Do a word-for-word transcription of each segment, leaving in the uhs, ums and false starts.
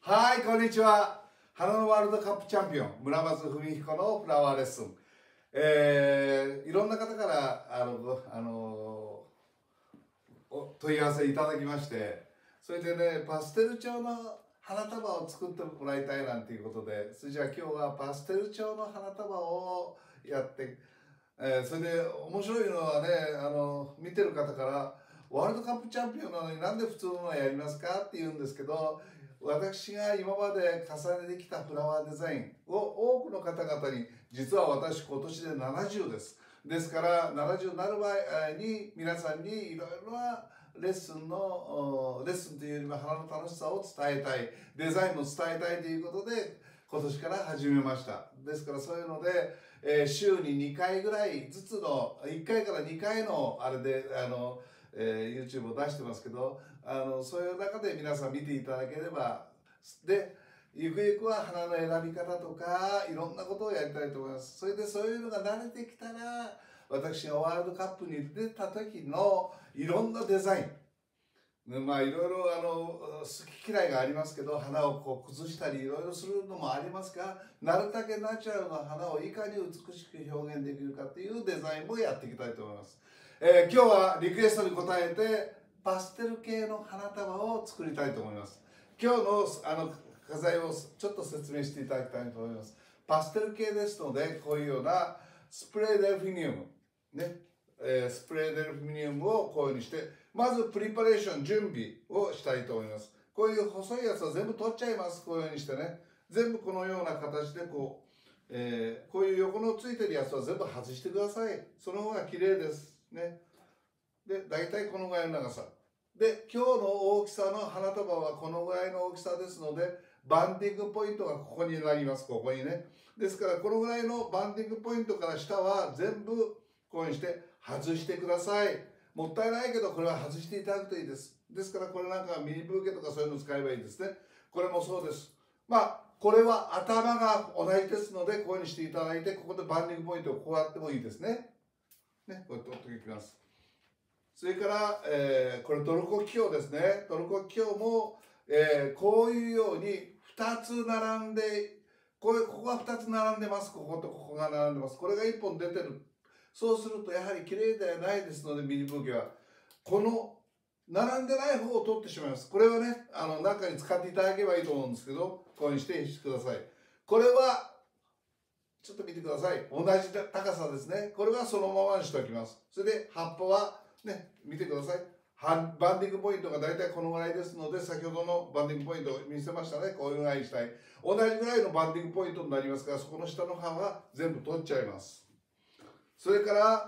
はい、こんにちは。花のワールドカップチャンピオン、村松文彦のフラワーレッスン。えー、いろんな方からあのあのお問い合わせいただきまして、それでね、パステル調の花束を作ってもらいたいなんていうことで、それじゃあ今日はパステル調の花束をやって、えー、それで面白いのはね、あの見てる方からワールドカップチャンピオンなのになんで普通のやりますかって言うんですけど、私が今まで重ねてきたフラワーデザインを多くの方々に、実は私今年でななじゅうです。ですからななじゅうになる前に皆さんにいろいろなレッスンのレッスンというよりも花の楽しさを伝えたい、デザインも伝えたいということで今年から始めました。ですからそういうので、えー、週ににかいぐらいずつのいっかいからにかいのあれであのえー、YouTube を出してますけど、あのそういう中で皆さん見ていただければ、でゆくゆくは花の選び方とかいろんなことをやりたいと思います。それでそういうのが慣れてきたら、私がワールドカップに出た時のいろんなデザイン、まあいろいろあの好き嫌いがありますけど、花をこう崩したりいろいろするのもありますが、なるだけナチュラルな花をいかに美しく表現できるかというデザインもやっていきたいと思います。えー、今日はリクエストに応えてパステル系の花束を作りたいと思います。今日のあの画材をちょっと説明していただきたいと思います。パステル系ですので、こういうようなスプレーデルフィニウムね、えー、スプレーデルフィニウムをこういうふうにして、まずプリパレーション準備をしたいと思います。こういう細いやつは全部取っちゃいます。こういうふうにしてね、全部このような形でこう、えー、こういう横のついてるやつは全部外してください。その方が綺麗ですね。で、大体このぐらいの長さ。で、今日の大きさの花束はこのぐらいの大きさですので、バンディングポイントがここになります。ここにね。ですから、このぐらいのバンディングポイントから下は全部こういうふうにして外してください。もったいないけど、これは外していただくといいです。ですから、これなんかミニブーケとかそういうの使えばいいですね。これもそうです。まあ、これは頭が同じですので、こういうふうにしていただいて、ここでバンディングポイントをこうやってもいいですね。ね、こうやって取っていきます。それから、えー、これトルコキキョウですね。トルコキキョウも、えー、こういうようにふたつ並んで、こういうここがふたつ並んでます。こことここが並んでます。これがいっぽん出てる。そうするとやはり綺麗ではないですので、ミニブーケはこの並んでない方を取ってしまいます。これはね、あの中に使っていただければいいと思うんですけど、こういうふうにしてしてください。これはちょっと見てください。同じ高さですね。これはそのままにしておきます。それで葉っぱはね、見てください。バンディングポイントが大体このぐらいですので、先ほどのバンディングポイントを見せましたね。こういうぐらいにしたい。同じぐらいのバンディングポイントになりますから、そこの下の葉は全部取っちゃいます。それから、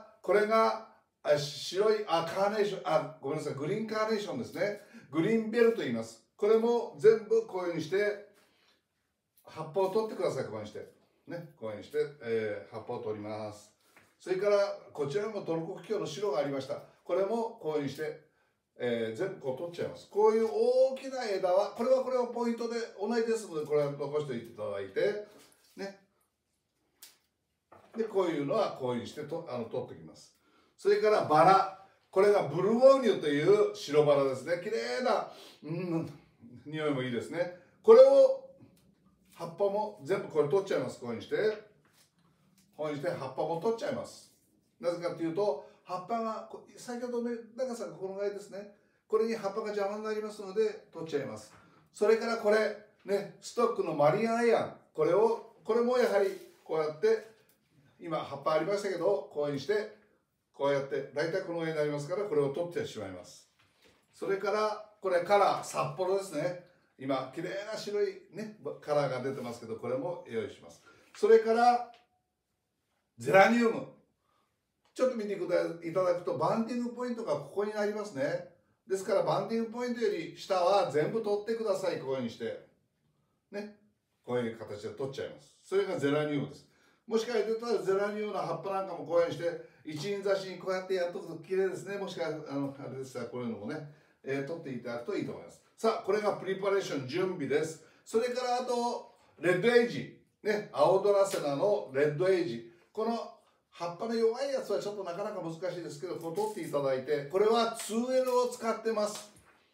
これが白い、あ、カーネーション、あ、ごめんなさい、グリーンカーネーションですね。グリーンベルと言います。これも全部こういうふうにして、葉っぱを取ってください、こういうふうにして。ね、こういうふうにして、えー、葉っぱを取ります。それからこちらもトルコキキョウの白がありました。これもこういうふうにして、えー、全部こう取っちゃいます。こういう大きな枝は、これはこれはポイントで同じですので、これは残しておいていただいて、ね。で、こういうのはこういうふうにしてとあの取っておきます。それからバラ。これがブルゴーニュという白バラですね。綺麗な、うん、匂いもいいですね。これを葉っぱも全部これ取っちゃいます。こういうふうにして。こういうふうにして葉っぱも取っちゃいます。なぜかというと、葉っぱが、先ほどの長さがこのぐらいですね。これに葉っぱが邪魔になりますので、取っちゃいます。それからこれ、ね、ストックのマリアンアイアン。これを、これもやはりこうやって、今葉っぱありましたけど、こういうふうにして、こうやって、大体このぐらいになりますから、これを取ってしまいます。それから、これカラー、札幌ですね。今、綺麗な白いね、カラーが出てますけど、これも用意します。それから、ゼラニウム。ちょっと見ていただくと、バンディングポイントがここになりますね。ですから、バンディングポイントより下は全部取ってください。こういうふうにして。ね。こういう形で取っちゃいます。それがゼラニウムです。もしかしてたらゼラニウムの葉っぱなんかもこういうふうにして、一輪挿しにこうやってやっとくと綺麗ですね。もしかしたら、あの、あれですが、こういうのもね、えー、取っていただくといいと思います。さあ、これがプリパレーション準備です。それからあと、レッドエイジ。ね、青ドラセナのレッドエイジ。この葉っぱの弱いやつはちょっとなかなか難しいですけど、こう取っていただいて、これは ツーエル を使ってます。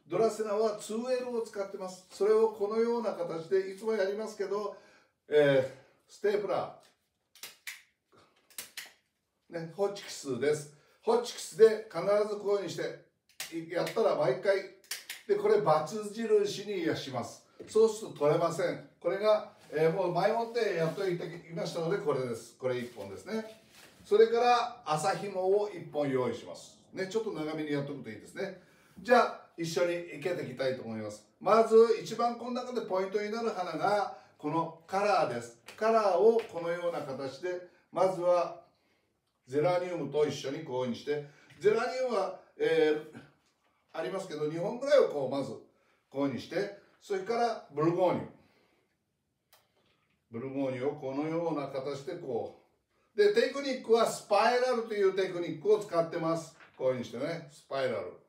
ドラセナは ツーエル を使ってます。それをこのような形でいつもやりますけど、えー、ステープラー、ね、ホチキスです。ホチキスで必ずこういうふうにしてやったら毎回で、これ×印にします。そうすると取れません。これが、えー、もう前もってやっておいてきましたので、これです。これいっぽんですね。それから麻紐をいっぽん用意します。ね、ちょっと長めにやっておくといいですね。じゃあ一緒に生けていきたいと思います。まず一番この中でポイントになる花がこのカラーです。カラーをこのような形で、まずはゼラニウムと一緒にこういうふうにして、ゼラニウムは、えー、ありますけどにほんぐらいをこうまずこういうふうにして、それからブルゴーニュブルゴーニュをこのような形でこうで、テクニックはスパイラルというテクニックを使ってます。こういうふうにしてね、スパイラル、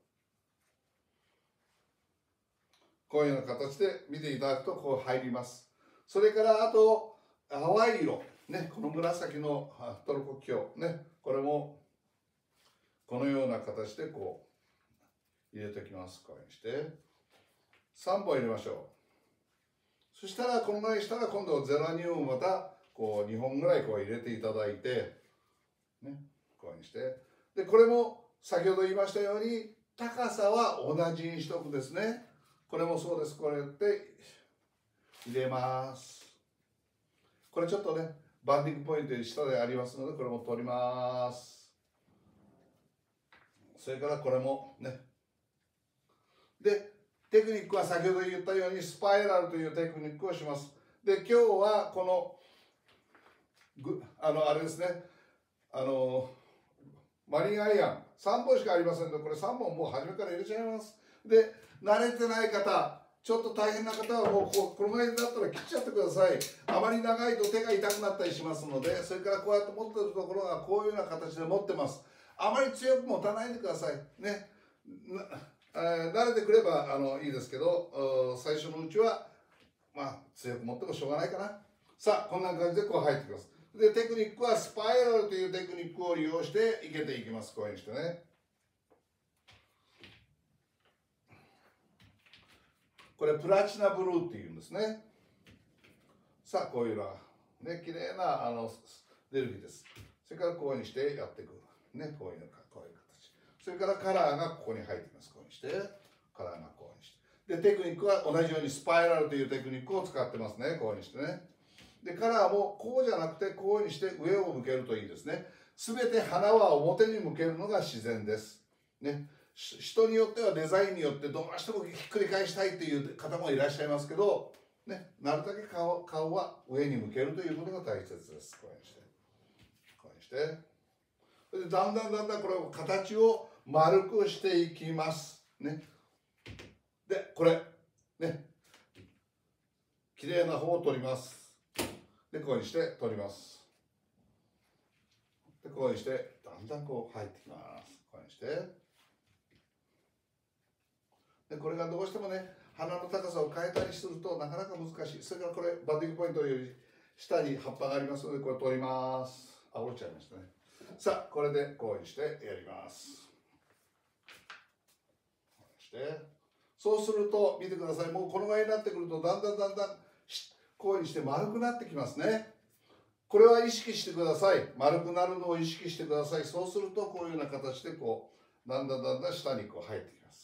こういうような形で見ていただくとこう入ります。それからあと淡い色ね、この紫のトルコキョウね、これもこのような形でこう入れておきます。こういうふうにしてさんぼん入れましょう。そしたらこのぐらいしたら今度ゼラニウムまたこうにほんぐらいこう入れていただいて、ね、こういうふうにして、でこれも先ほど言いましたように高さは同じにしとくですね。これもそうです。これやって入れます。これちょっとねバンディングポイント下でありますので、これも取ります。それからこれもね、でテクニックは先ほど言ったようにスパイラルというテクニックをします。で今日はこのぐあのあれですね、あのマリンアイアンさんぼんしかありませんので、これさんぼんもう初めから入れちゃいます。で慣れてない方、ちょっと大変な方はもうここのぐらいだったら切っちゃってください。あまり長いと手が痛くなったりしますので、それからこうやって持ってるところがこういうような形で持ってます。あまり強く持たないでくださいね。慣れてくればあのいいですけど、最初のうちはまあ強く持ってもしょうがないかな。さあこんな感じでこう入ってきます。でテクニックはスパイラルというテクニックを利用していけていきます。こういうふうにしてね。これプラチナブルーっていうんですね。さあこういうのはね、綺麗なあのデルフィです。それからこういうふうにしてやっていくね、こういうのかこういう形。それからカラーがここに入ってきます。こういうふうにしてカラーがこういうふうにして、でテクニックは同じようにスパイラルというテクニックを使ってますね。こういうふうにしてね。でカラーもこうじゃなくてこういうふうにして上を向けるといいですね。すべて花は表に向けるのが自然ですね。人によってはデザインによってどうしてもひっくり返したいという方もいらっしゃいますけど、ね、なるだけ 顔, 顔は上に向けるということが大切です。こういうふうにしてこういうふうにしてそれでだんだんだんだんこれを形を丸くしていきますね。でこれね、きれいな方を取ります。でこういうふうにして取ります。でこういうふうにしてだんだんこう入ってきます。こういうふうにしてでこれがどうしてもね花の高さを変えたりするとなかなか難しい。それからこれバッティングポイントより下に葉っぱがありますので、これ取ります。あ、折れちゃいましたね。さあこれでこういうふうにしてやります。こうしてそうすると見てください。もうこのぐらいになってくるとだんだんだんだんこういうふうにして丸くなってきますね。これは意識してください。丸くなるのを意識してください。そうするとこういうような形でこうだんだんだんだん下にこう入ってきます。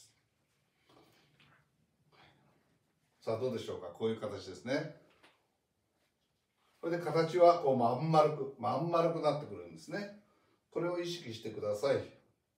さあどうでしょうか。こういう形ですね。これで形はこうまん丸くまん丸くなってくるんですね。これを意識してください。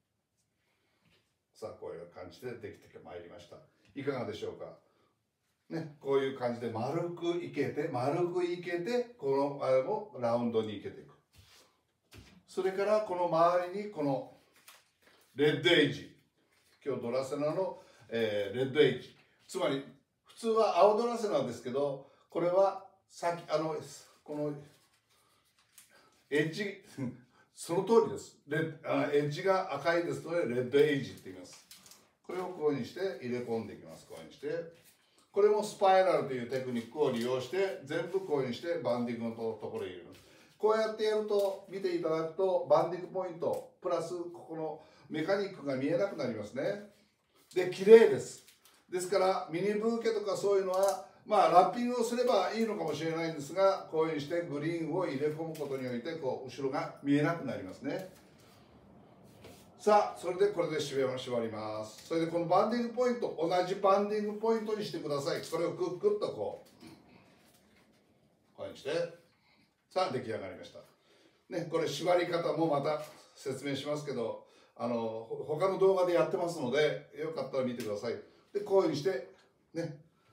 さあこういう感じでできてまいりました。いかがでしょうかね。こういう感じで丸くいけて丸くいけて、このあれもラウンドにいけていく。それからこの周りにこのレッドエイジ、今日ドラセナの、えー、レッドエイジ、つまり普通は青ドラセナですけど、これは先あのこのエッジその通りです。レあエッジが赤いですのでレッドエイジって言います。これをこういうふうにして入れ込んでいきます。こういうふうにして、これもスパイラルというテクニックを利用して全部こういうふうにしてバンディングのところに入れます。こうやってやると見ていただくとバンディングポイントプラスここのメカニックが見えなくなりますね。で綺麗です。 ですからミニブーケとかそういうのはまあラッピングをすればいいのかもしれないんですが、こういうふうにしてグリーンを入れ込むことにおいてこう後ろが見えなくなりますね。さあそれでこれで縛ります。それでこのバンディングポイント、同じバンディングポイントにしてください。これをクックッとこうこういうふうにして、さあ出来上がりましたね。これ縛り方もまた説明しますけど、あの他の動画でやってますのでよかったら見てください。でこういうふうにしてね、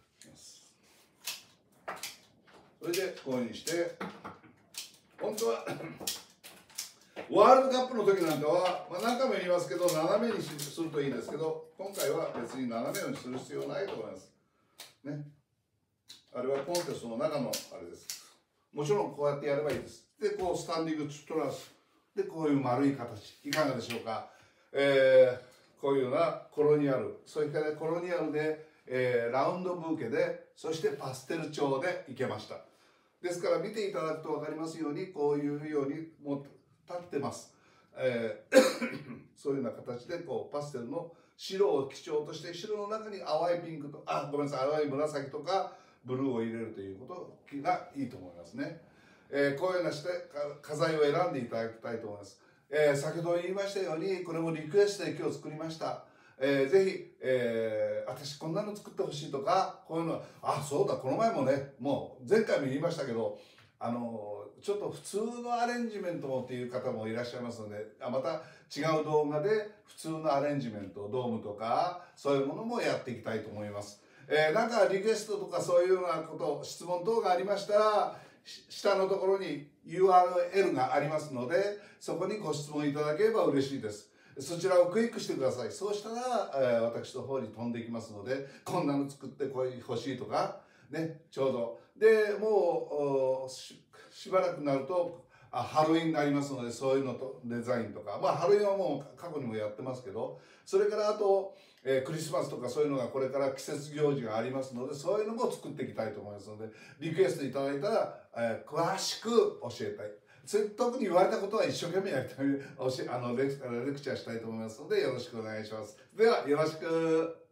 それでこういうふうにして本当はワールドカップの時なんかは、まあ、何回も言いますけど斜めにするといいんですけど、今回は別に斜めにする必要ないと思いますね。あれはコンテストの中のあれです。もちろんこうやってやればいいです。でこうスタンディングトラスでこういう丸い形いかがでしょうか。えー、こういうようなコロニアル、それからコロニアルで、えー、ラウンドブーケで、そしてパステル調でいけました。ですから見ていただくと分かりますように、こういうようにもう立ってます。えー、そういうような形でこうパステルの白を基調として、白の中に淡いピンクとあごめんなさい淡い紫とかブルーを入れるということがいいと思いますね。えー、こういうようなして花材を選んでいただきたいと思います。えー、先ほど言いましたようにこれもリクエストで今日作りました。えー、ぜひ、えー、私こんなの作ってほしいとか、こういうのはあそうだこの前もねもう前回も言いましたけど、あのちょっと普通のアレンジメントもっていう方もいらっしゃいますので、あまた違う動画で普通のアレンジメントドームとかそういうものもやっていきたいと思います。えー、なんかリクエストとかそういうようなこと質問等がありましたら下のところに ユーアールエル がありますので、そこにご質問いただければ嬉しいです。そちらをクリックしてください。そうしたら、えー、私の方に飛んでいきますので、こんなの作ってこれ欲しいとかね、ちょうどでもう し, しばらくなるとあハロウィンになりますので、そういうのとデザインとか、まあハロウィンはもう過去にもやってますけど、それからあと、えー、クリスマスとかそういうのがこれから季節行事がありますので、そういうのも作っていきたいと思いますので、リクエストいただいたら、えー、詳しく教えたい。特に言われたことは一生懸命やりたい、あのレクチャーしたいと思いますので、よろしくお願いします。ではよろしく。